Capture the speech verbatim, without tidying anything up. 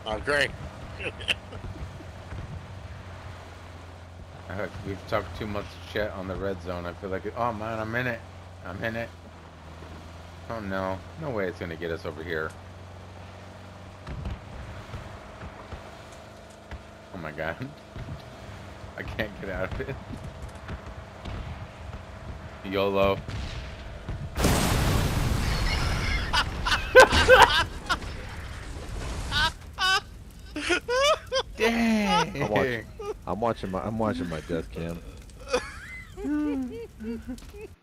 Oh, great. Uh, we've talked too much shit on the red zone. I feel like, it, oh man, I'm in it. I'm in it. Oh no, no way it's gonna get us over here. Oh my god, I can't get out of it. YOLO. Dang. I'm watching. I'm watching my. I'm watching my death cam.